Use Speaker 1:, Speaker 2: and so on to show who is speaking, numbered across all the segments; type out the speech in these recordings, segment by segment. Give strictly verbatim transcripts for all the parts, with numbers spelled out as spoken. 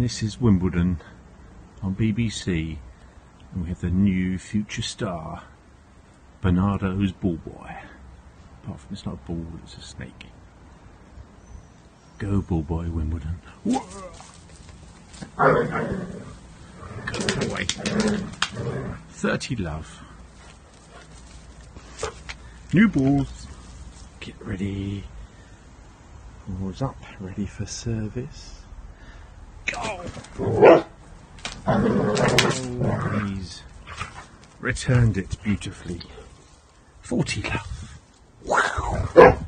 Speaker 1: this is Wimbledon on B B C, and we have the new future star, Bernardo's ball boy. Apart from it's not a ball, it's a snake. Go ball boy, Wimbledon. Whoa! Good boy. thirty love. New balls. Get ready. Balls up, ready for service. Go! Oh, he's returned it beautifully. forty love. Wow!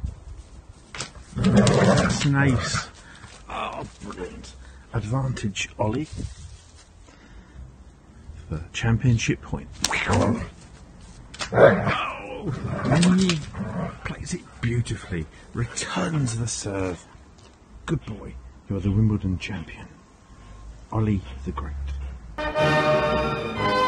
Speaker 1: That's an ace. Oh, brilliant. Advantage, Ollie. For championship point. Oh, and he plays it beautifully. Returns the serve. Good boy. You're the Wimbledon champion. Ollie the Great.